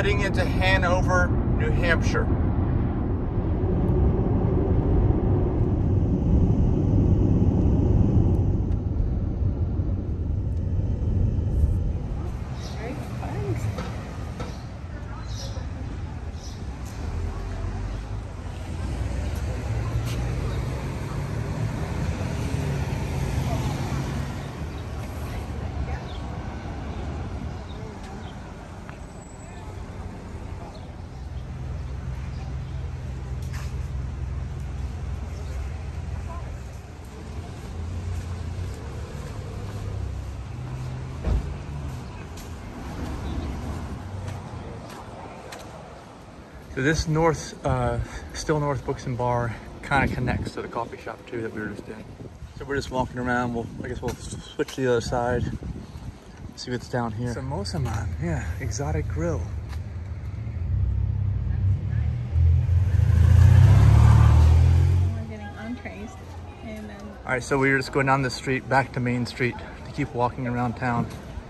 heading into Hanover, New Hampshire. So this Still North Books and Bar kind of connects to the coffee shop too that we were just in. So we're just walking around. I guess we'll switch to the other side. See what's down here. Samosa Man, yeah, exotic grill. We're getting entrees, and then. All right, so we were just going down the street back to Main Street to keep walking around town.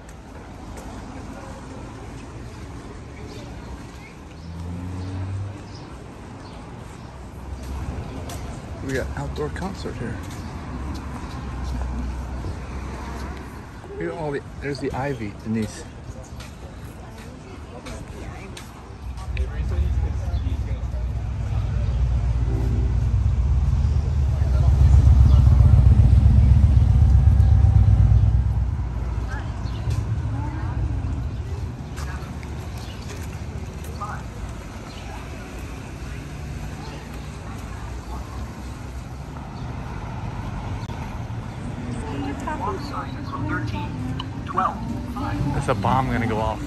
We got outdoor concert here. We got all there's the ivy, Denise. There's a bomb gonna go off.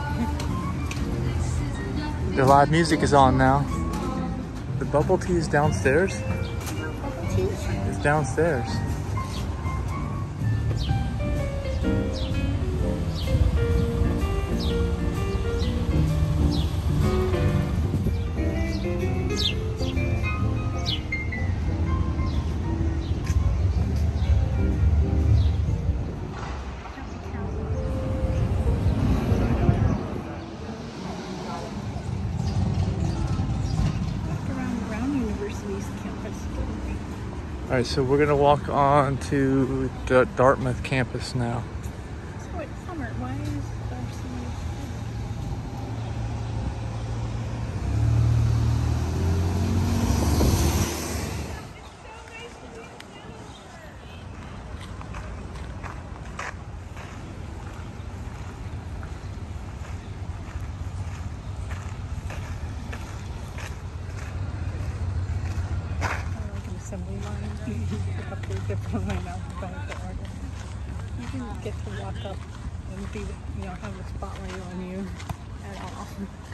The live music is on now. The bubble tea is downstairs. It's downstairs. All right, so we're gonna walk on to the Dartmouth campus now. So it's summer. Why is Darcy? Assembly line. You pick up your different line alphabetical order. You can get to walk up and be, have the spotlight on you at all.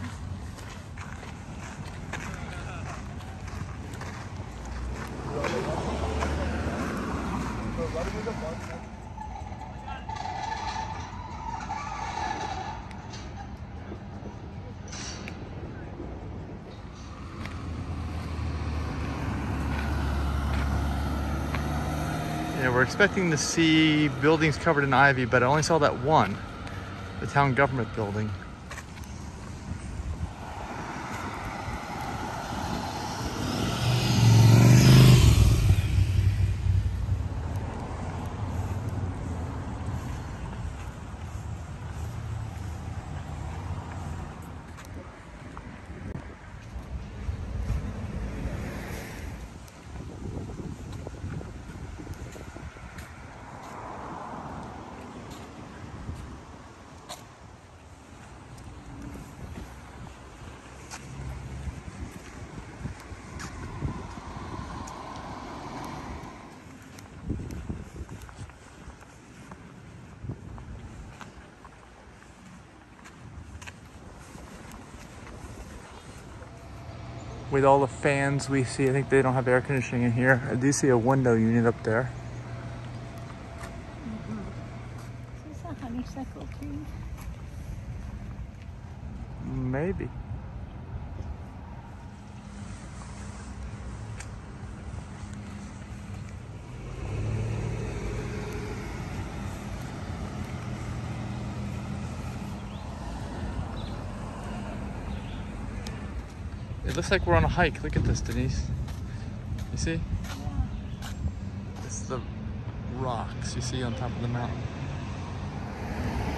Yeah, we're expecting to see buildings covered in ivy, but I only saw that one, the town government building. With all the fans we see, I think they don't have air conditioning in here. I do see a window unit up there. Is this a honeysuckle tree? Maybe. It looks like we're on a hike. Look at this, Denise. You see? It's the rocks you see on top of the mountain.